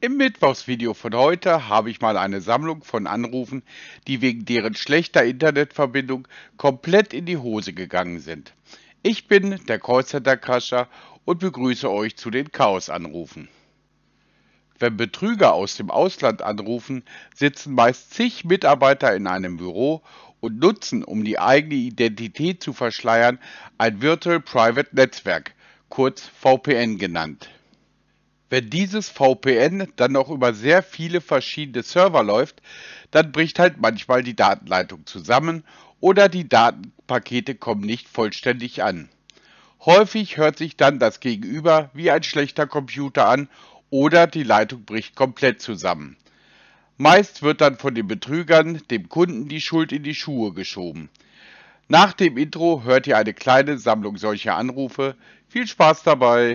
Im Mittwochsvideo von heute habe ich mal eine Sammlung von Anrufen, die wegen deren schlechter Internetverbindung komplett in die Hose gegangen sind. Ich bin der Callcenter-Crasher und begrüße euch zu den Chaos-Anrufen. Wenn Betrüger aus dem Ausland anrufen, sitzen meist zig Mitarbeiter in einem Büro und nutzen, um die eigene Identität zu verschleiern, ein Virtual Private Netzwerk, kurz VPN genannt. Wenn dieses VPN dann noch über sehr viele verschiedene Server läuft, dann bricht halt manchmal die Datenleitung zusammen oder die Datenpakete kommen nicht vollständig an. Häufig hört sich dann das Gegenüber wie ein schlechter Computer an oder die Leitung bricht komplett zusammen. Meist wird dann von den Betrügern dem Kunden die Schuld in die Schuhe geschoben. Nach dem Intro hört ihr eine kleine Sammlung solcher Anrufe. Viel Spaß dabei!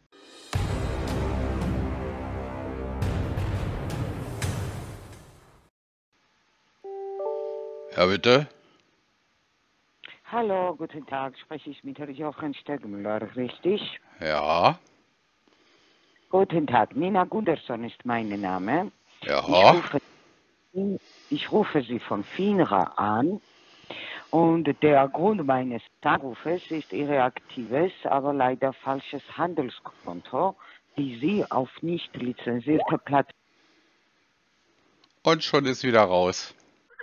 Ja, bitte? Hallo, guten Tag. Spreche ich mit Herrn Jochen Stegmüller, richtig? Ja, Guten Tag. Nina Gunderson ist mein Name. Ich ja. rufe, ich rufe Sie von FINRA an und der Grund meines Anrufes ist Ihre aktives, aber leider falsches Handelskonto, die Sie auf nicht lizenzierte Plattform. Und schon ist wieder raus.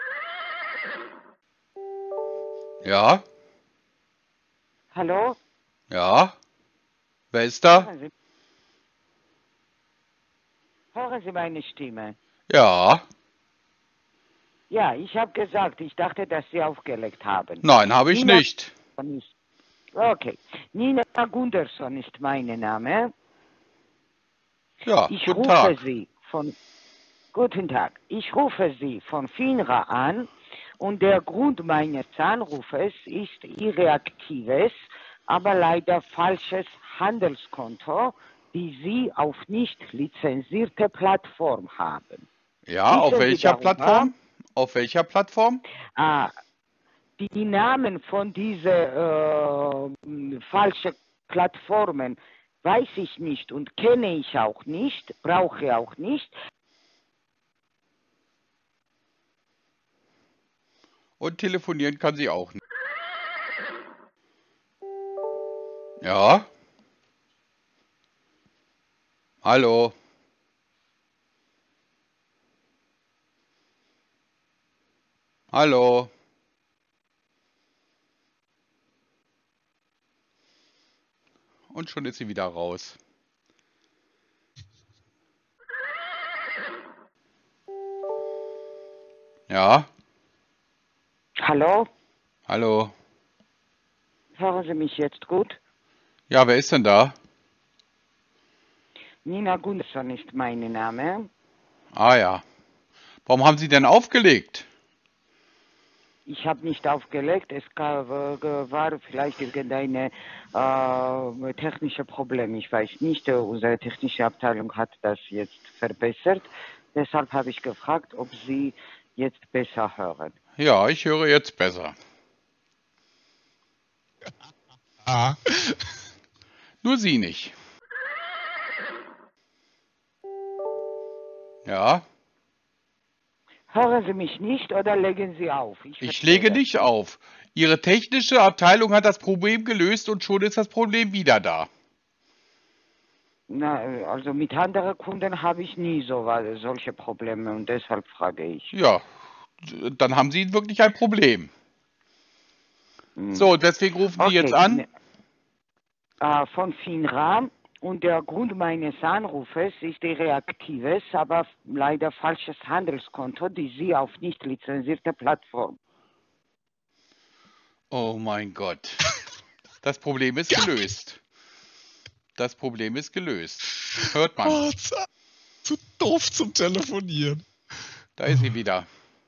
Ja, Hallo? ja. Wer ist da? Hören Sie meine Stimme? Ja. Ja, ich habe gesagt, ich dachte, dass Sie aufgelegt haben. Nein, habe ich Nina nicht. Okay. Nina Gunderson ist mein Name. Ja, Ich guten rufe Tag. Sie von Guten Tag. Ich rufe Sie von FINRA an und der Grund meines Anrufes ist Ihre aktives, aber leider falsches Handelskonto, die Sie auf nicht lizenzierte Plattform haben. Ja, auf Wissen Sie welcher darüber? Plattform? Auf welcher Plattform? Ah, die Namen von diesen falschen Plattformen weiß ich nicht und kenne ich auch nicht, brauche auch nicht. Und telefonieren kann sie auch nicht. Ja. Hallo. Hallo. Und schon ist sie wieder raus. Ja. Hallo? Hallo. Hören Sie mich jetzt gut? Ja, wer ist denn da? Nina Gunderson ist mein Name. Ah ja. Warum haben Sie denn aufgelegt? Ich habe nicht aufgelegt, es war vielleicht irgendeine technische Problem. Ich weiß nicht, unsere technische Abteilung hat das jetzt verbessert. Deshalb habe ich gefragt, ob Sie jetzt besser hören. Ja, ich höre jetzt besser. Ah, Nur Sie nicht. Ja. Hören Sie mich nicht oder legen Sie auf? Ich Ich verstehe lege das nicht nicht. auf. Ihre technische Abteilung hat das Problem gelöst und schon ist das Problem wieder da. Na, also mit anderen Kunden habe ich nie solche Probleme und deshalb frage ich. Ja, dann haben Sie wirklich ein Problem. Hm. So, und deswegen rufen Sie jetzt Okay, an? von FINRA und der Grund meines Anrufes ist Ihre aktives, aber leider falsches Handelskonto, die Sie auf nicht lizenzierte Plattform. Oh mein Gott. Das Problem ist ja. gelöst. Das Problem ist gelöst. Hört man. Oh, zu doof zum Telefonieren. Da ist sie wieder.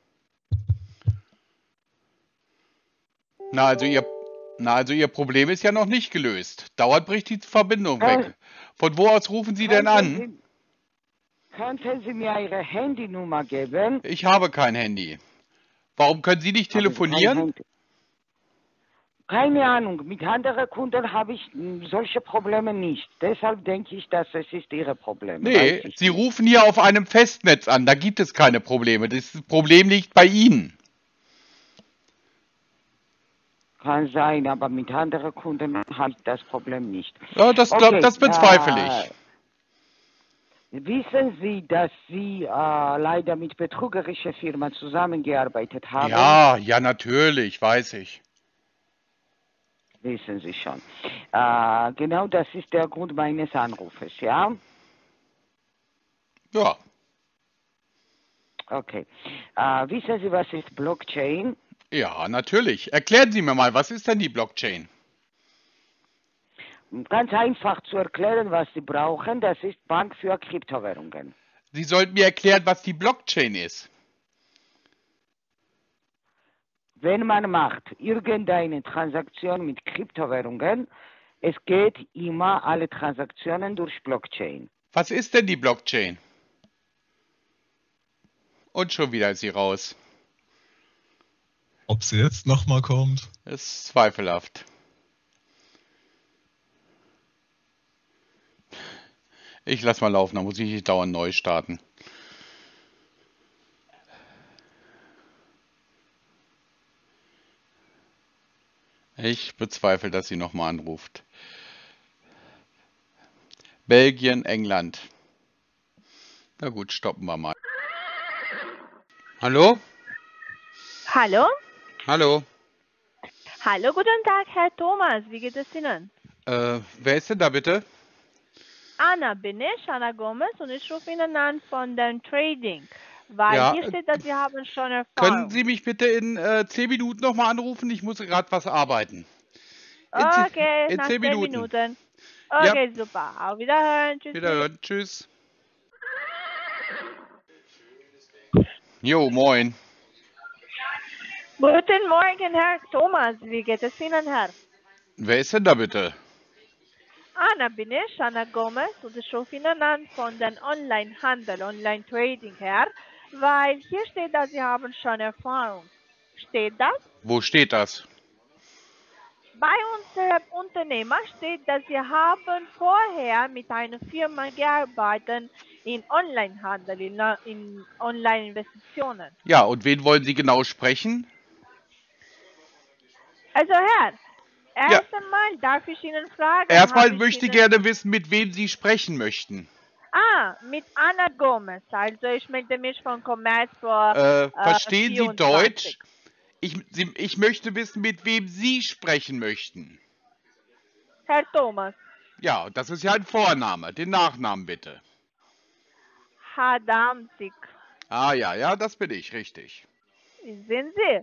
Na, also Ihr Problem ist ja noch nicht gelöst. Dauernd bricht die Verbindung Kön weg. Von wo aus rufen Sie denn könnten, an? Sie, könnten Sie mir Ihre Handynummer geben? Ich habe kein Handy. Warum können Sie nicht Haben Sie kein telefonieren? Handy? Keine Ahnung, mit anderen Kunden habe ich solche Probleme nicht. Deshalb denke ich, dass es ist Ihre Probleme. Weiß Nee, ich Sie nicht. rufen hier auf einem Festnetz an, da gibt es keine Probleme. Das Problem liegt bei Ihnen. Kann sein, aber mit anderen Kunden habe ich das Problem nicht. Ja, Okay, das bezweifle ich. wissen Sie, dass Sie leider mit betrügerischen Firmen zusammengearbeitet haben? Ja, ja, natürlich, weiß ich. Wissen Sie schon. Genau das ist der Grund meines Anrufes, ja? Ja, Okay. Wissen Sie, was ist Blockchain? ja, natürlich. Erklären Sie mir mal, was ist denn die Blockchain? Ganz einfach zu erklären, was Sie brauchen, das ist Bank für Kryptowährungen. Sie sollten mir erklären, was die Blockchain ist. Wenn man macht irgendeine Transaktion mit Kryptowährungen, es geht immer alle Transaktionen durch Blockchain. Was ist denn die Blockchain? Und schon wieder ist sie raus. Ob sie jetzt nochmal kommt? Ist zweifelhaft. Ich lass mal laufen, da muss ich nicht dauernd neu starten. Ich bezweifle, dass sie nochmal anruft. Belgien, England. Na gut, stoppen wir mal. Hallo? Hallo? Hallo? Hallo, guten Tag, Herr Thomas. Wie geht es Ihnen? Wer ist denn da bitte? Anna bin ich, Anna Gomez, und ich rufe Ihnen an von dem Trading, weil Ja, hier steht, dass Sie haben schon können Erfahrung. Sie mich bitte in 10 Minuten nochmal anrufen? Ich muss gerade was arbeiten. Okay, In nach 10 10 Minuten. Minuten. Ja, Okay, super. Auf Wiederhören. Tschüssi. wiederhören. Tschüss. Jo, moin. Guten Morgen, Herr Thomas. Wie geht es Ihnen, Herr? Wer ist denn da bitte? Anna bin ich, Anna Gomez, und ich rufe Ihnen an von dem Online-Handel, Online-Trading her, weil hier steht, dass Sie haben schon Erfahrung. Steht das? Wo steht das? Bei unserem Unternehmer steht, dass wir haben vorher mit einer Firma gearbeitet in Onlinehandel, in Online-Investitionen. Ja, und wen wollen Sie genau sprechen? Also Herr, Ja, erst einmal darf ich Ihnen fragen, erstmal habe ich möchte ich Ihnen... gerne wissen, mit wem Sie sprechen möchten. Mit Anna Gomez, also ich melde mich von Commerz vor Verstehen Sie 24. Deutsch? Ich möchte wissen, mit wem Sie sprechen möchten. Herr Thomas, Ja, das ist ja ein Vorname. Den Nachnamen bitte. Hadamzik, Ah ja, ja, das bin ich, richtig. sind Sie?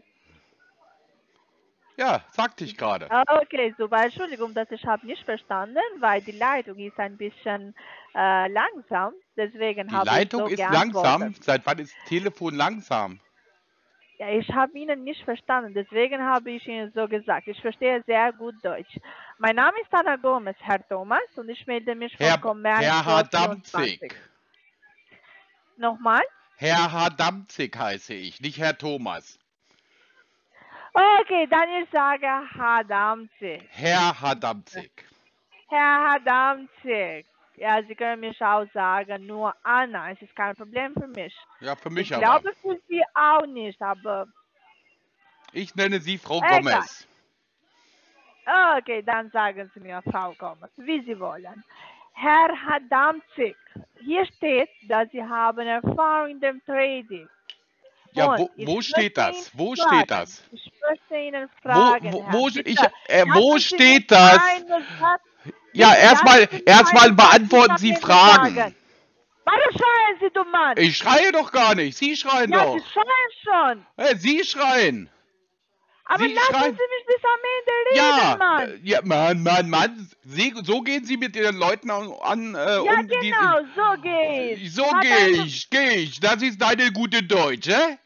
Ja, sagte ich gerade. Okay, super. Entschuldigung, dass ich habe nicht verstanden, weil die Leitung ist ein bisschen langsam. Deswegen Die habe ich Leitung so ist geantwortet. langsam. Seit wann ist Telefon langsam? Ja, ich habe Ihnen nicht verstanden, deswegen habe ich Ihnen so gesagt. Ich verstehe sehr gut Deutsch. Mein Name ist Anna Gomez, Herr Thomas, und ich melde mich von Commerz Herr vor 24. Hadamzik. Nochmal? Herr Hadamzik heiße ich, nicht Herr Thomas. Okay, dann ich sage Hadamzik. Herr Hadamzik. Herr Hadamzik. Ja, Sie können mich auch sagen, nur Anna. Es ist kein Problem für mich. Ja, für Ich mich aber. glaube für Sie auch nicht, aber Ich nenne Sie Frau egal. Gomez. Okay, dann sagen Sie mir, Frau Gomez, wie Sie wollen. Herr Hadamzik, hier steht, dass Sie haben Erfahrung in dem Trading. Ja, Und wo steht das? Wo steht das? Ich möchte Ihnen Wo, fragen, wo, Herr, wo, bitte, ich, wo lassen Sie mich steht das? einen Satz, Ja, bitte lassen Sie mich erstmal einen Satz beantworten Sie am Ende Fragen. sagen. Warum schreien Sie, du Mann? Ich schreie doch gar nicht. Sie schreien Ja, Sie doch. schreien schon. Sie schreien. Aber Sie lassen schreien. Sie mich bis am Ende reden, Ja, Mann. ja, Mann. So gehen Sie mit Ihren Leuten an, Ja, um. genau, so geht's. So gehe ich. Das ist deine gute Deutsch, hä?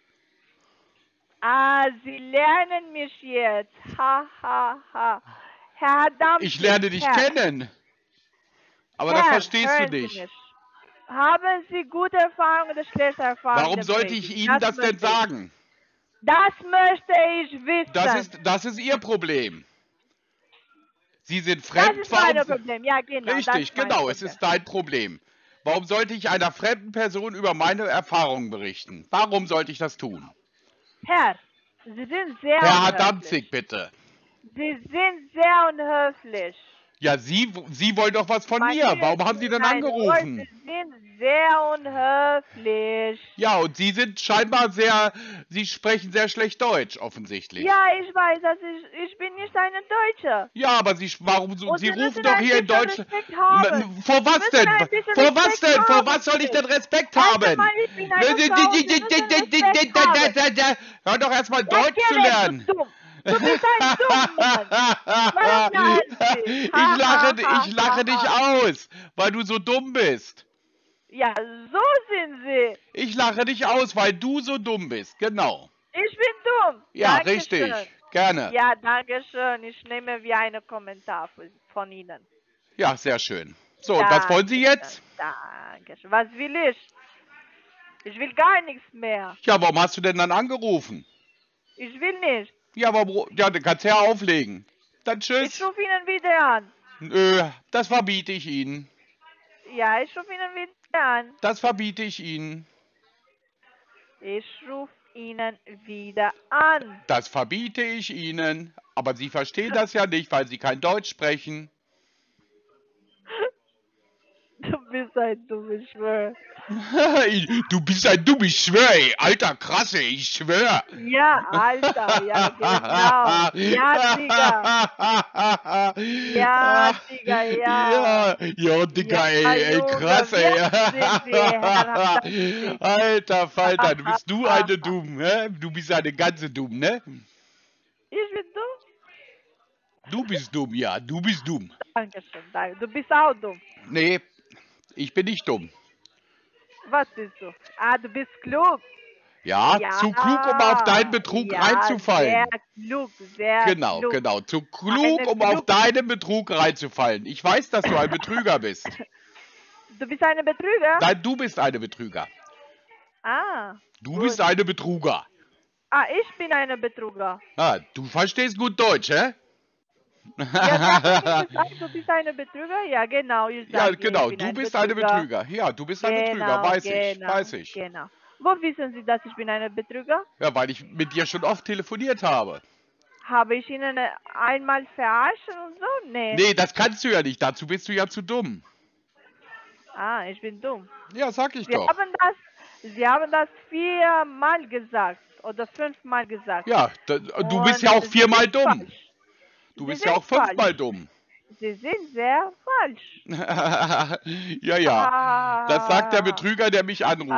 Sie lernen mich jetzt. Ha, ha, ha. Herr Adamczyk, Ich lerne dich kennen. Aber das Herr, verstehst du hören Sie nicht. mich. Haben Sie gute Erfahrungen oder schlechte Erfahrungen Warum im sollte Trading? ich Ihnen das denn möchte ich. sagen? Das möchte ich wissen. Das ist Ihr Problem. Sie sind Das fremd, ist mein warum... Problem. Ja, genau. das Richtig, ist mein genau, es Problem. ist dein Problem. Warum sollte ich einer fremden Person über meine Erfahrungen berichten? Warum sollte ich das tun? Herr, Sie sind sehr Herr unhöflich. Danzig, bitte. Sie sind sehr unhöflich. Ja, Sie wollen doch was von Mein mir. Lieber, Warum haben Sie denn nein, angerufen? Sie sind sehr unhöflich. Ja, und Sie sind scheinbar Sie sprechen sehr schlecht Deutsch, offensichtlich. Ja, ich weiß, ich bin nicht eine Deutsche. Ja, aber Sie Und rufen müssen doch ein hier in bisschen Deutschland... Respekt haben. Vor was müssen denn? ein bisschen Vor was Respekt denn? Vor haben was soll ich für denn Respekt Erst haben? einmal, ich bin eine Frau, Sie müssen Respekt haben. Hör doch erstmal Ja, Deutsch zu geh weg, lernen. du dumm. Du bist ein Dummmann. Warum lachen Sie? Ich lache dich aus, weil du so dumm bist. Ja, so sind Sie. Ich lache dich aus, weil du so dumm bist. Genau. Ich bin dumm. Ja, Dankeschön. richtig. Gerne. Ja, danke schön. Ich nehme wie einen Kommentar von Ihnen. Ja, sehr schön. So, und was wollen Sie jetzt? Dankeschön. Was will ich? Ich will gar nichts mehr. Ja, warum hast du denn dann angerufen? Ich will nicht. Ja, ja, dann kannst du ja auflegen. Dann Ich tschüss. rufe Ihnen wieder an. Nö, das verbiete ich Ihnen. Ja, ich rufe Ihnen wieder an. Das verbiete ich Ihnen. Ich rufe Ihnen wieder an. Das verbiete ich Ihnen. Aber Sie verstehen das ja nicht, weil Sie kein Deutsch sprechen. Du bist ein dummes Schwör. Du bist ein dummes Schwör, ey. Alter, krasse, ich schwör. Ja, Alter, ja, genau. Ja, Digga. Ja, Digga, ja. Ja, Digga, Ja, ey, Junge, krass, ey. jetzt sind wir herablassend. Alter Falter, du bist du eine Dumm, hä? Du bist eine ganze Dumm, ne? Ich bin dumm? Du bist dumm, ja, du bist dumm. Dankeschön, danke. Du bist auch dumm. Nee, ich bin nicht dumm. Was bist du? Ah, du bist klug. Ja, Ja, zu klug, um auf deinen Betrug ja, reinzufallen. Sehr klug, sehr Genau, klug. genau. Zu klug, Eine um auf klug- deinen Betrug reinzufallen. Ich weiß, dass du ein Betrüger bist. Du bist eine Betrüger? Nein, du bist eine Betrüger. Ah. Du gut. bist eine Betruger. Ah, ich bin eine Betrüger. Ah, du verstehst gut Deutsch, hä? Ja, sag mir, du bist eine Betrüger? Ja, genau. Ich Ja, sag dir, genau, ich bin du ein bist eine Betrüger. Betrüger. Ja, du bist ein Betrüger, Genau, weiß ich, genau, weiß ich. Genau. Wo wissen Sie, dass ich bin eine Betrüger? Ja, weil ich mit dir schon oft telefoniert habe. Habe ich Ihnen einmal verarscht und so? Nee. Nee, das kannst du ja nicht, dazu bist du ja zu dumm. Ah, ich bin dumm. Ja, sag ich Sie doch. haben das 4-mal gesagt oder 5-mal gesagt. Ja, du Und bist ja auch Sie 4-mal sind dumm. falsch. Du Sie bist ja sind auch 5-mal falsch. dumm. Sie sind sehr falsch. Ja, ja. Das sagt der Betrüger, der mich anruft.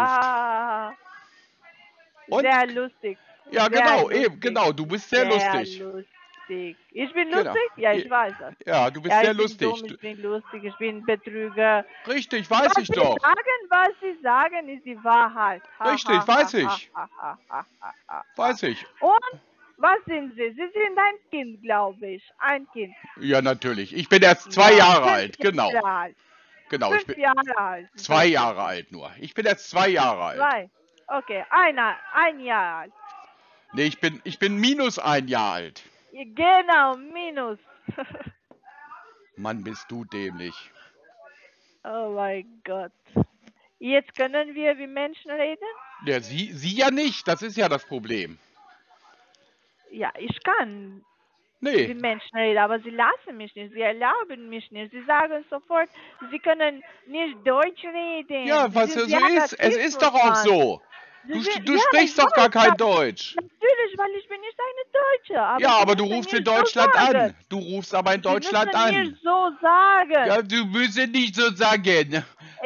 Und? Sehr lustig. Ja, Sehr genau, lustig. eben, genau. Du bist sehr lustig. Lustig. Ich bin Genau. lustig? Ja, ich weiß das. Ja, du bist Ja, sehr ich bin lustig. dumm, ich bin lustig, ich bin Betrüger. Richtig, weiß ich doch. Was Sie sagen, ist die Wahrheit. Richtig, weiß ich. Weiß ich. Und was sind Sie? Sie sind ein Kind, glaube ich. Ein Kind. Ja, natürlich. Ich bin erst 2 Jahre alt, genau. Jahre alt. Genau, ich 5 bin Jahre alt. 2 Jahre alt nur. Ich bin erst 2 Jahre alt. 2. Okay, ein Jahr alt. Nee, ich bin minus 1 Jahr alt. Genau, minus. Mann, bist du dämlich. Oh mein Gott. Jetzt können wir wie Menschen reden? Ja, sie ja nicht, das ist ja das Problem. Ja, ich kann wie Nee, Menschen reden, aber sie lassen mich nicht, sie erlauben mich nicht. Sie sagen sofort, sie können nicht Deutsch reden. ja, Sie was sind so sehr ist. Es ist doch auch Rassismus, so. Sie Du sind- du sprichst ich doch gar weiß kein das. Deutsch. Natürlich, weil ich bin nicht eine Deutsche. Aber Ja, Sie aber du müssen rufst mir in so Deutschland sagen. an. Du rufst aber in Sie Deutschland müssen mir an. so sagen. Ja, du musst nicht so sagen.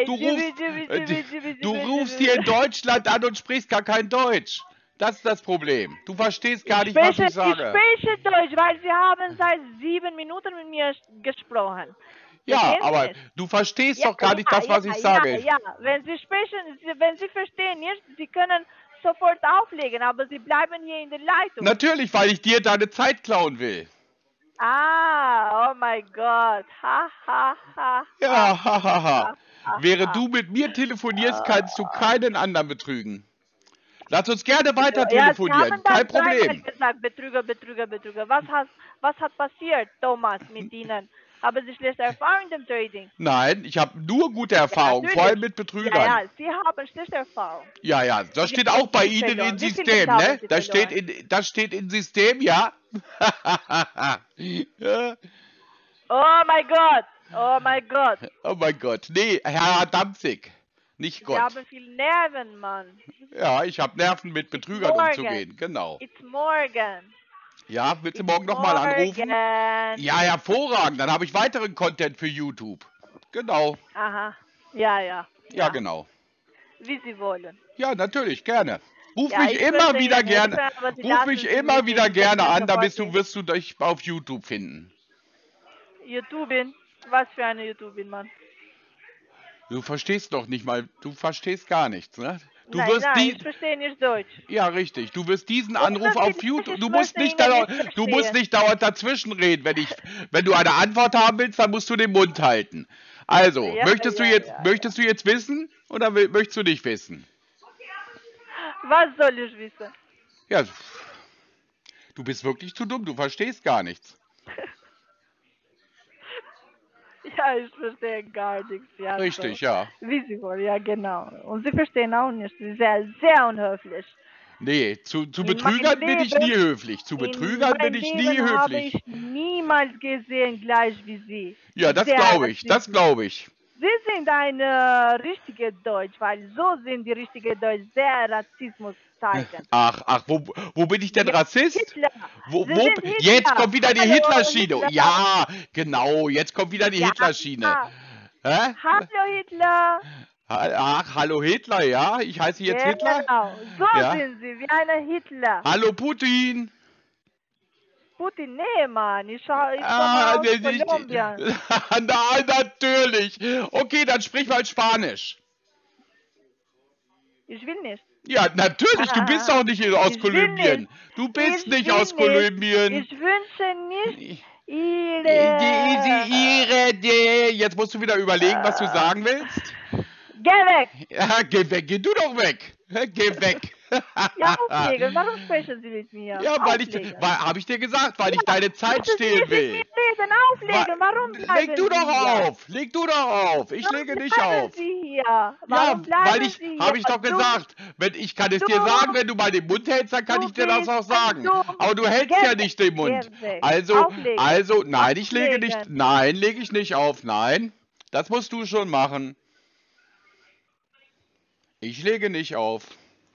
Du rufst hier in Deutschland an und sprichst gar kein Deutsch. Das ist das Problem. Du verstehst gar nicht, was ich sage. Ich spreche Deutsch, weil Sie haben seit 7 Minuten mit mir gesprochen. Ja, Verstehen aber Sie? du verstehst doch gar nicht das, was ich sage. Ja, wenn Sie sprechen, wenn Sie verstehen nicht, Sie können sofort auflegen, aber Sie bleiben hier in der Leitung. Natürlich, weil ich dir deine Zeit klauen will. Ah, oh mein Gott. Ha, ha, ha. Ja, hahaha. Während du mit mir telefonierst, kannst du keinen anderen betrügen. Lass uns gerne weiter Ja, Sie telefonieren. haben das Kein dreimal Problem. gesagt, Betrüger, Betrüger, Betrüger. Was hat passiert, Thomas, mit Ihnen? Haben Sie schlechte Erfahrungen im Trading? Nein, ich habe nur gute Ja, Erfahrungen, vor allem natürlich. mit Betrügern. Ja, Sie haben schlechte Erfahrungen. Ja, ja, das Und steht wie auch haben bei Sie Ihnen verloren? im Wie viel Geld System, haben ne? Sie Das steht im System, ja. Ja. Oh mein Gott, oh mein Gott. Oh mein Gott. Nee, Herr Danzig, nicht Sie Gott. haben viel Nerven, Mann. Ja, ich habe Nerven, mit It's Betrügern morgen. umzugehen. Genau. It's morgen. Ja, willst du It's morgen nochmal anrufen? morgen. Ja, hervorragend. Dann habe ich weiteren Content für YouTube. Genau. Aha. Ja. Ja, genau. Wie Sie wollen. Ja, natürlich, gerne. Ruf Ja, mich ich immer verstehe wieder nicht, gerne. aber Sie Ruf lassen mich Sie immer mich wieder nicht gerne verstehen, an, da was wirst du dich auf YouTube finden. YouTubin. Was für eine YouTubin, Mann. Du verstehst doch nicht mal, du verstehst gar nichts, ne? Nein, ich verstehe nicht Deutsch. Ja, richtig. Du wirst diesen Oder Anruf auf vielleicht, YouTube. ich möchte Ihnen nicht Du musst verstehen. nicht dauernd dazwischen reden. Wenn du eine Antwort haben willst, dann musst du den Mund halten. Also, Ja. möchtest du jetzt wissen oder möchtest du nicht wissen? Was soll ich wissen? Ja, du bist wirklich zu dumm. Du verstehst gar nichts. Ja, ich verstehe gar nichts. Ja, Richtig, so. ja. Wie Sie wollen, ja, genau. Und Sie verstehen auch nicht. Sie sind sehr, sehr unhöflich. Nee, zu In Betrügern meinem bin ich Leben- nie höflich. Zu In Betrügern bin meinem ich nie Leben habe höflich. ich niemals gesehen, gleich wie Sie. Ja, das Sehr glaube ich. Das rassistisch. glaube ich. Sie sind richtige Deutsch, weil so sind die richtige Deutsch sehr Rassismus zeigen. Ach, wo bin ich denn Ja, Rassist? Hitler. Wo, Sie wo, sind Hitler. jetzt kommt wieder die Hallo, Hitlerschiene. Hitler. Ja, genau, jetzt kommt wieder die Ja, Hitlerschiene. ja. Hä? Hallo Hitler. Ach, hallo Hitler, ja? Ich heiße jetzt Hitler? Genau, so Ja. sind Sie, wie eine Hitler. Hallo Putin. Putin, nee, Mann, ich komme Ah, aus Kolumbien. Nein, natürlich. Okay, dann sprich mal Spanisch. Ich will nicht. Ja, natürlich, du bist doch nicht aus Ich will Kolumbien. nicht. Du bist Ich nicht will aus Kolumbien. Ich wünsche nicht Jetzt musst du wieder überlegen, was du sagen willst. Geh weg! Ja, geh weg, geh du doch weg. Geh weg. Ja, auflegen, warum sprechen Sie mit mir? Ja, Auflegen. habe ich dir gesagt, weil ich deine Zeit Lassen Sie stehlen nicht will. mit mir reden, auflegen, warum bleiben Leg du Sie doch hier? auf, leg du doch auf. Ich Warum lege nicht bleiben auf. Sie hier? Ja, Warum bleiben weil Sie hier? habe ich doch Dumm, gesagt, ich kann es dir dumm. sagen, wenn du mal den Mund hältst, dann kann Du ich dir das bist auch sagen. dumm. Aber du hältst Geh ja weg, nicht den Mund. geh weg. Also, Auflegen. nein, ich lege nicht, Auflegen. nein, lege ich nicht auf, nein. Das musst du schon machen. Ich lege nicht auf.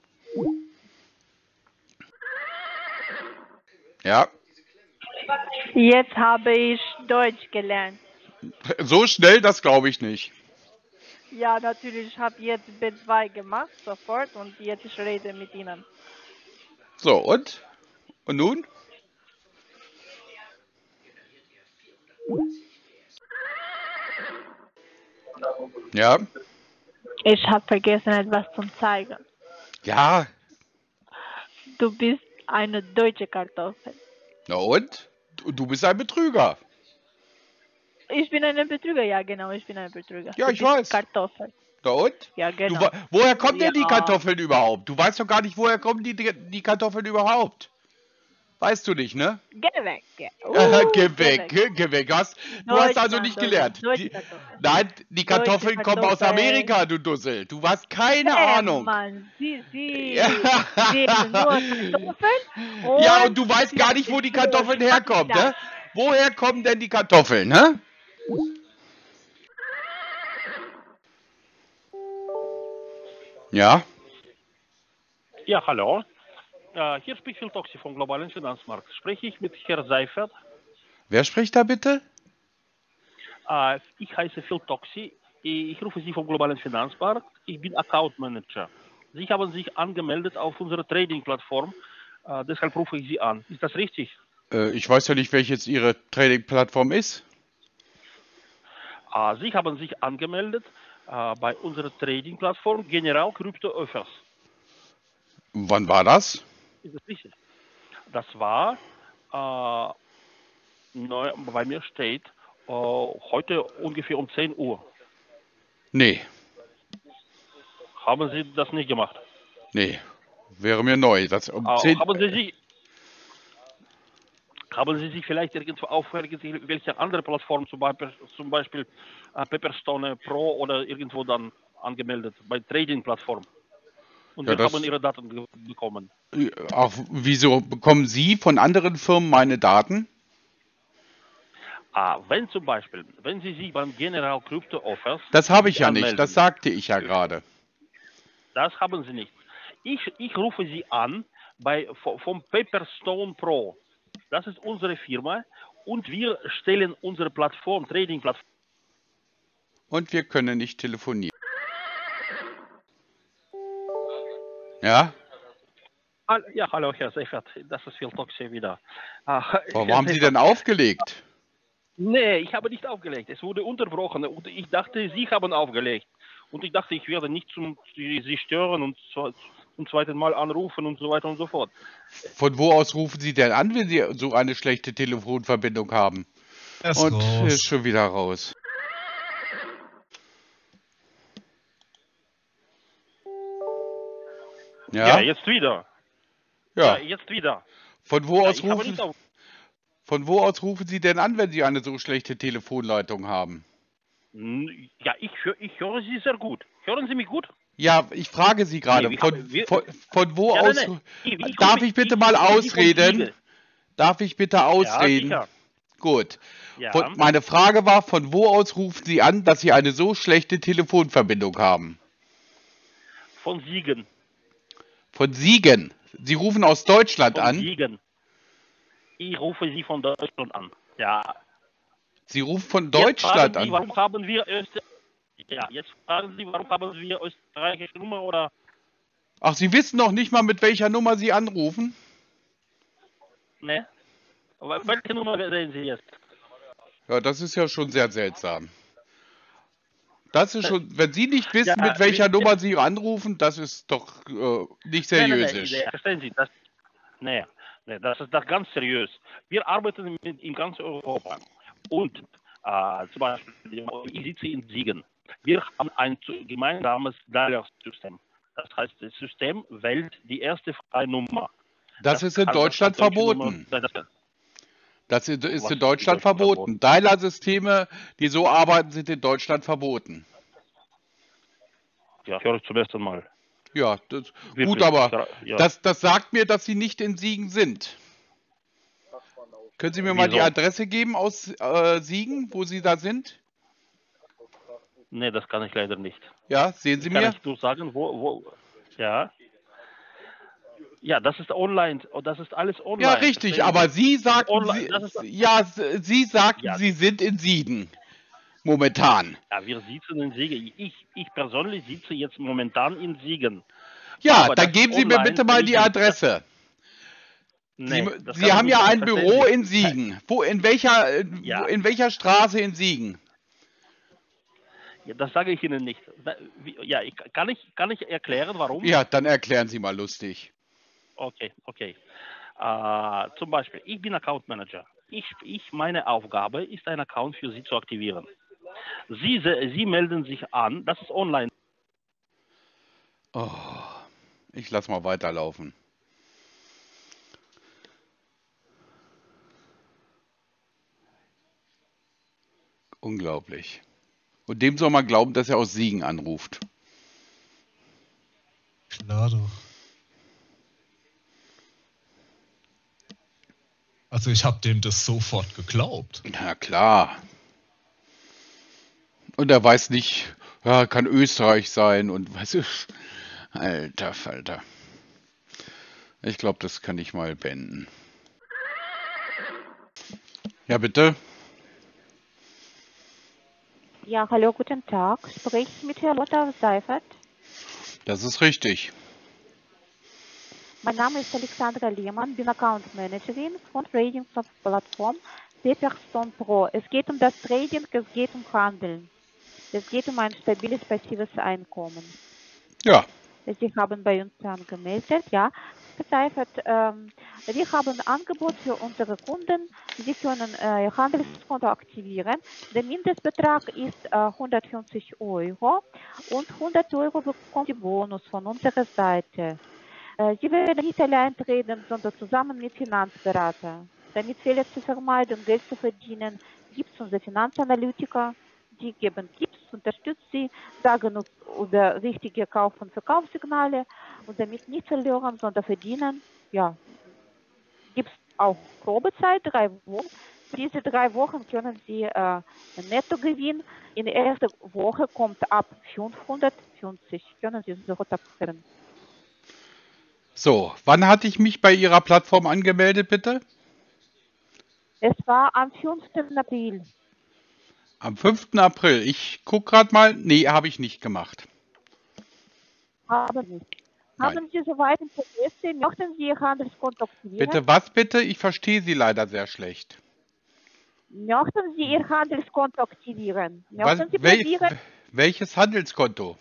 Ja, Jetzt habe ich Deutsch gelernt. so schnell, das glaube ich nicht. Ja, natürlich, ich habe jetzt B2 gemacht, sofort, und jetzt ich rede mit Ihnen. So, und? Und nun? Ja, Ich habe vergessen, etwas zu zeigen. ja. Du bist eine deutsche Kartoffel. Na und? Du bist ein Betrüger. Ich bin ein Betrüger, ja genau, ich bin ein Betrüger. Ja, Du ich bist weiß. Kartoffel. Na und? Ja, Du, genau. woher kommen denn die Ja. Kartoffeln überhaupt? Du weißt doch gar nicht, woher kommen die Kartoffeln überhaupt. Weißt du nicht, ne? Geh weg. Geh weg. Du hast also nicht gelernt. Deutsche Kartoffel. Nein, die Kartoffeln Deutsche kommen aus Kartoffeln. Amerika, du Dussel. Du hast keine Ahnung. Mann, Sie Ja. essen nur Kartoffeln. Ja, und du weißt gar nicht, wo die Kartoffeln herkommen, ne? Woher kommen denn die Kartoffeln, ne? Ja, Ja, hallo. Hier spricht Phil Toxi vom globalen Finanzmarkt. Spreche ich mit Herrn Seifert? wer spricht da bitte? Ich heiße Phil Toxi. Ich rufe Sie vom globalen Finanzmarkt. Ich bin Account Manager. Sie haben sich angemeldet auf unserer Trading-Plattform. Deshalb rufe ich Sie an. Ist das richtig? Ich weiß ja nicht, welche jetzt Ihre Trading-Plattform ist. Sie haben sich angemeldet bei unserer Trading-Plattform General Crypto Offers. Wann war das? Ist das richtig? Das war, bei mir steht, heute ungefähr um 10 Uhr. Nee, Haben Sie das nicht gemacht? nee. Wäre mir neu. Das um 10. Haben Sie sich vielleicht irgendwo auf welche andere Plattform, zum Beispiel Pepperstone Pro oder irgendwo dann angemeldet, bei Trading-Plattform? Und Ja, wir haben das. Ihre Daten bekommen. Auch wieso bekommen Sie von anderen Firmen meine Daten? Wenn zum Beispiel, wenn Sie sich beim General Crypto Offers Das habe ich ja nicht. anmelden, Das sagte ich ja gerade. das haben Sie nicht. Ich rufe Sie an vom Pepperstone Pro. Das ist unsere Firma und wir stellen unsere Plattform, Trading-Plattform. Und wir können nicht telefonieren. Ja? Ja, hallo Herr Seifert, das ist Phil Toxe wieder. Warum Herr haben Sie Seifert, denn aufgelegt? nee, ich habe nicht aufgelegt. Es wurde unterbrochen und ich dachte, Sie haben aufgelegt. Und ich dachte, ich werde nicht Sie stören und zum zweiten Mal anrufen und so weiter und so fort. Von wo aus rufen Sie denn an, wenn Sie so eine schlechte Telefonverbindung haben? Er ist Und ist raus. schon wieder raus. Ja, Ja? jetzt wieder. Ja. Jetzt wieder. Von wo Ja, aus ich habe nicht auf. von wo aus rufen Sie denn an, wenn Sie eine so schlechte Telefonleitung haben? Ja, ich höre Sie sehr gut. Hören Sie mich gut? Ja, ich frage Sie gerade, Nee, von wo ja, aus? nein. Darf ich bitte mal ausreden? Darf ich bitte Ja, ausreden? sicher. Gut. Ja, Meine Frage war, von wo aus rufen Sie an, dass Sie eine so schlechte Telefonverbindung haben? von Siegen. Von Siegen. Sie rufen aus Deutschland Von an? Siegen. Ich rufe Sie von Deutschland an. Ja. Sie rufen von Jetzt Deutschland fragen Sie, an? warum haben wir jetzt fragen Sie, warum haben wir österreichische Nummer oder? Ach, Sie wissen noch nicht mal, mit welcher Nummer Sie anrufen? Ne? Welche Nummer sehen Sie jetzt? Ja, das ist ja schon sehr seltsam. Das ist schon, wenn Sie nicht Ja, wissen, mit welcher Nummer Sie anrufen, das ist doch nicht seriösisch. verstehen Sie, nee, das ist doch ganz seriös. Wir arbeiten in ganz Europa. Und zum Beispiel, ich sitze in Siegen. Wir haben ein gemeinsames Dialog-System. Das heißt, das System wählt die erste freie Nummer. Das ist in Deutschland verboten. Das ist in Deutschland verboten. Dialer-Systeme, die so arbeiten, sind in Deutschland verboten. Ja, höre ich zum ersten Mal. Ja, Wirklich, gut, aber ja. das sagt mir, dass Sie nicht in Siegen sind. Können Sie mir mal die Adresse geben aus Siegen, wo Sie da sind? Nee, das kann ich leider nicht. Ja, sehen Sie mir? Kann ich nur sagen, ja. Ja, das ist online, das ist alles online. Ja, richtig, aber Sie sagten, Sie sagten, Ja. Sie sind in Siegen. Momentan. Ja, wir sitzen in Siegen. Ich persönlich sitze jetzt momentan in Siegen. Ja, Aber dann geben Sie mir bitte mal die Adresse. Nee, Sie haben ja ein Büro in Siegen. In welcher Straße in Siegen? Ja, das sage ich Ihnen nicht. Ja, kann ich erklären, warum? Ja, dann erklären Sie mal lustig. Okay. Zum Beispiel, ich bin Account Manager. Meine Aufgabe ist, einen Account für Sie zu aktivieren. Sie melden sich an, das ist online. Oh, ich lasse mal weiterlaufen. Unglaublich. Und dem soll man glauben, dass er aus Siegen anruft. Klar doch. Also ich habe dem das sofort geglaubt. Na klar. Und er weiß nicht, ja, kann Österreich sein und was ist. Alter Falter. Ich glaube, das kann ich mal beenden. Ja, bitte. Ja, hallo, guten Tag. Spreche ich mit Herrn Lothar Seifert? Das ist richtig. Mein Name ist Alexandra Lehmann, bin Account Managerin von Trading-Plattform Pepperstone Pro. Es geht um das Trading, es geht um Handeln. Es geht um ein stabiles passives Einkommen. Ja. Sie haben bei uns angemeldet, ja. Herr Seifert, wir haben ein Angebot für unsere Kunden. Sie können Ihr Handelskonto aktivieren. Der Mindestbetrag ist 150 € und 100 € bekommt die Bonus von unserer Seite. Sie werden nicht allein treten, sondern zusammen mit Finanzberater. Damit Fehler zu vermeiden, Geld zu verdienen, gibt es unsere Finanzanalytiker, die geben Tipps, unterstützen Sie, sagen über wichtige Kauf- und Verkaufssignale und damit nicht verlieren, sondern verdienen. Ja, gibt es auch Probezeit, 3 Wochen. Diese 3 Wochen können Sie Nettogewinn in der ersten Woche kommt ab 550. Können Sie sofort abführen. So, wann hatte ich mich bei Ihrer Plattform angemeldet, bitte? Es war am 5. April. Am 5. April. Ich gucke gerade mal. Nee, habe ich nicht gemacht. Haben Nein. Sie soweit Interesse? Möchten Sie Ihr Handelskonto aktivieren? Bitte, was bitte? Ich verstehe Sie leider sehr schlecht. Möchten Sie Ihr Handelskonto aktivieren? Was, Möchten Sie probieren? welches Handelskonto?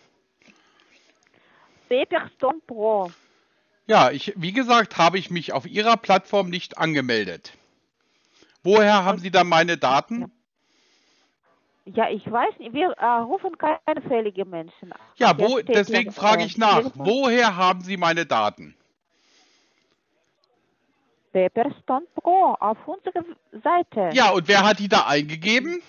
Paperstone Pro. Ja, wie gesagt, habe ich mich auf Ihrer Plattform nicht angemeldet. Woher haben Sie dann meine Daten? Ja, ich weiß nicht, wir rufen keine fälligen Menschen an. Ja, Hier steht deswegen ja, frage ich nach. Telefon- Woher haben Sie meine Daten? Paperstone Pro auf unserer Seite. Ja, und wer hat die da eingegeben?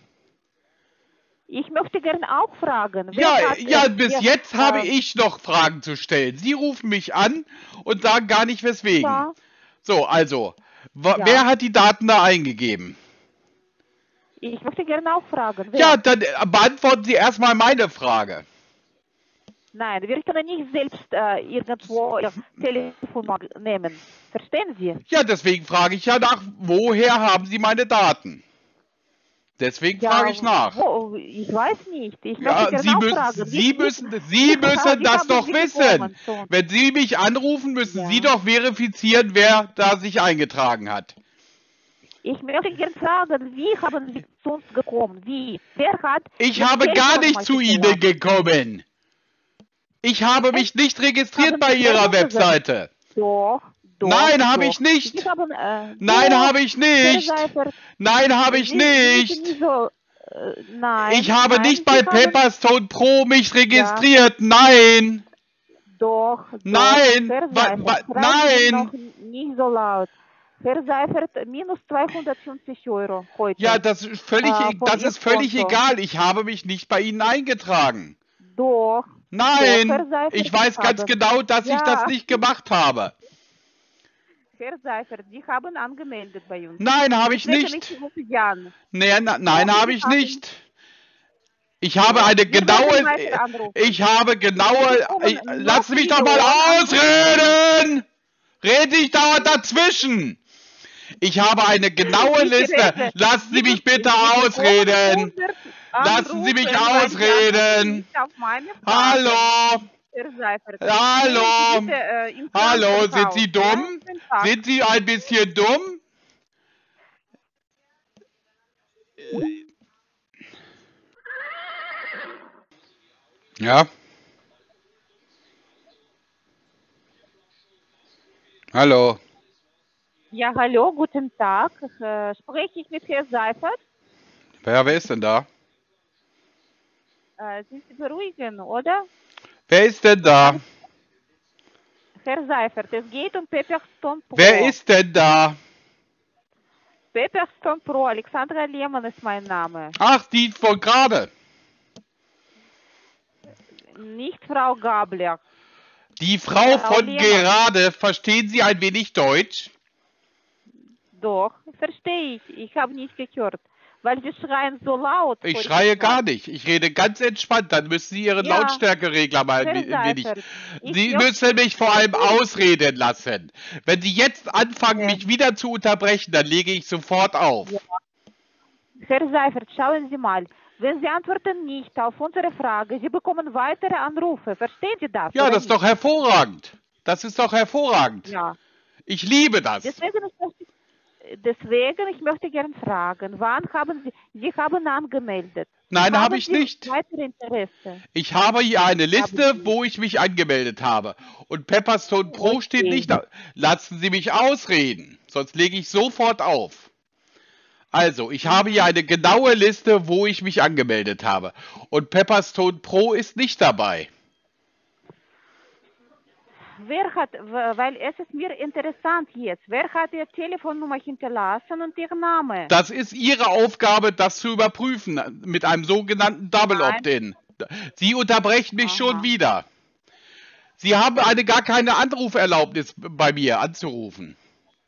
Ich möchte gerne auch fragen. Ja, bis jetzt habe ich noch Fragen zu stellen. Sie rufen mich an und sagen gar nicht weswegen. Ja, So, also, Ja. wer hat die Daten da eingegeben? ich möchte gerne auch fragen. Wer? Ja, dann beantworten Sie erstmal meine Frage. Nein, wir können nicht selbst irgendwo Ihr Telefon nehmen. Verstehen Sie? Ja, deswegen frage ich ja nach, woher haben Sie meine Daten? Deswegen frage ich nach. Ich weiß nicht. Ich Ja, möchte Sie gerne auch müssen, fragen. Sie müssen das haben doch Sie wissen. bekommen schon. Wenn Sie mich anrufen, müssen Ja. Sie doch verifizieren, wer da sich eingetragen hat. Ich möchte gerne fragen, wie haben Sie zu uns gekommen? Wie? Wer hat... Ich Ihre habe gar nicht Telefonnummer zu Ihnen hinterlassen? gekommen. Ich habe mich nicht registriert Haben bei Sie Ihrer selber gesagt? Webseite. Doch. Nein, habe doch. ich nicht. Sie haben, Nein, doch, habe ich nicht. Herr Seifert, Nein, habe ich Sie sind nicht. nie so, nein. Ich habe nein, nicht Sie bei haben- Paperstone Pro mich registriert. Nein. Doch. Nein, Herr wa- Seifert, wa- schreiben Sie nein. noch nicht so laut. Herr Seifert, minus 250 Euro heute. Ja, das ist völlig, von das Ihr ist völlig Konto. egal. Ich habe mich nicht bei Ihnen eingetragen. Doch. Nein, Herr Seifert, ich weiß ganz haben- genau, dass ich Ja. das nicht gemacht habe. Herr Seifert, Sie haben angemeldet bei uns. Nein, habe ich Deswegen nicht. ich rufe Sie an. Nein, Doch, habe Sie ich haben- nicht. Ich habe eine Wir werden weiter genaue. anrufen. Ich habe genaue. bekommen Lassen Sie mich noch doch mal viele ausreden! Rede ich dauernd dazwischen! Ich habe eine genaue Ich Liste. rede. Lassen Sie mich bitte Sie bekommen ausreden! 100 Lassen Sie mich Anrufe, weil Sie ausreden. antworten nicht auf meine Fragen. Hallo! Herr Seifert. Hallo. Gehen Sie bitte, ins Hallo, sind Krankenhaus, Sie dumm? Ja? Guten Tag. Sind Sie ein bisschen dumm? Ja. Hallo. Ja, hallo, guten Tag. Spreche ich mit Herrn Seifert? Wer ist denn da? Sind Sie beruhigen, oder? Wer ist denn da? Herr Seifert, es geht um Paperstone Pro. Wer ist denn da? Paperstone Pro, Alexandra Lehmann ist mein Name. Ach, die von gerade. Nicht Frau Gabler. Die Frau Frau von Lehmann. gerade. Verstehen Sie ein wenig Deutsch? Doch, verstehe ich. Ich habe nicht gehört. Weil Sie schreien so laut. Ich vor schreie dem gar Platz. nicht. Ich rede ganz entspannt. Dann müssen Sie Ihren Ja. Lautstärkeregler mal Herr ein wenig. Seifert, ich Sie möchte- müssen mich vor allem ausreden lassen. Wenn Sie jetzt anfangen, Ja. mich wieder zu unterbrechen, dann lege ich sofort auf. Herr Seifert, schauen Sie mal. Wenn Sie antworten nicht auf unsere Frage, Sie bekommen weitere Anrufe. Verstehen Sie das? Ja, oder das ist nicht? doch hervorragend. Das ist doch hervorragend. Ja. Ich liebe das. Deswegen, ich möchte gerne fragen, wann haben Sie haben angemeldet? Nein, Haben habe ich Sie nicht. Weitere Interesse? Ich habe hier eine Liste, Haben Sie- wo ich mich angemeldet habe. Und Pepperstone Pro Okay. steht nicht da. Lassen Sie mich ausreden, sonst lege ich sofort auf. Also, ich habe hier eine genaue Liste, wo ich mich angemeldet habe. Und Pepperstone Pro ist nicht dabei. weil es ist mir interessant jetzt, wer hat Ihre Telefonnummer hinterlassen und Ihr Name? Das ist Ihre Aufgabe, das zu überprüfen mit einem sogenannten Double Nein. Opt-in. Sie unterbrechen mich Aha. schon wieder. Sie haben gar keine Anruferlaubnis bei mir anzurufen.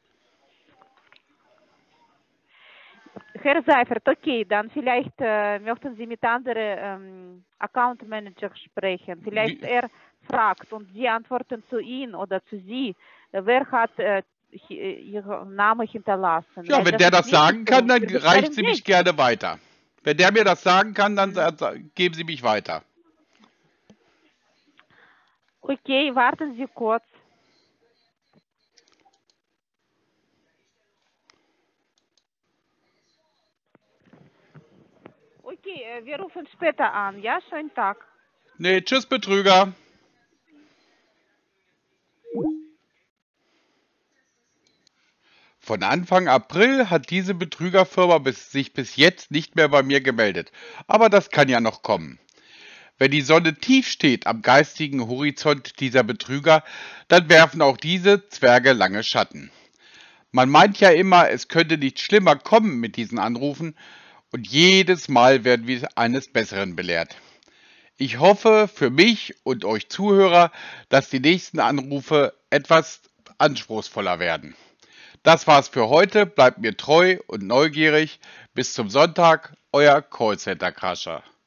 Herr Seifert, okay, dann vielleicht möchten Sie mit anderen Account Manager sprechen. Vielleicht er fragt und Sie antworten zu ihm oder zu Sie. Wer hat Ihren Namen hinterlassen? Ja, Weil wenn der ist das sagen wichtig für kann, uns. dann Wir reicht bestellen Sie mich nicht. gerne weiter. Wenn der mir das sagen kann, dann geben Sie mich weiter. Okay, warten Sie kurz. Okay, wir rufen später an. Ja, schönen Tag. Nee, tschüss Betrüger. Von Anfang April hat diese Betrügerfirma sich bis jetzt nicht mehr bei mir gemeldet. Aber das kann ja noch kommen. Wenn die Sonne tief steht am geistigen Horizont dieser Betrüger, dann werfen auch diese Zwerge lange Schatten. Man meint ja immer, es könnte nicht schlimmer kommen mit diesen Anrufen, und jedes Mal werden wir eines Besseren belehrt. Ich hoffe für mich und euch Zuhörer, dass die nächsten Anrufe etwas anspruchsvoller werden. Das war's für heute. Bleibt mir treu und neugierig. Bis zum Sonntag, euer Callcenter Crasher.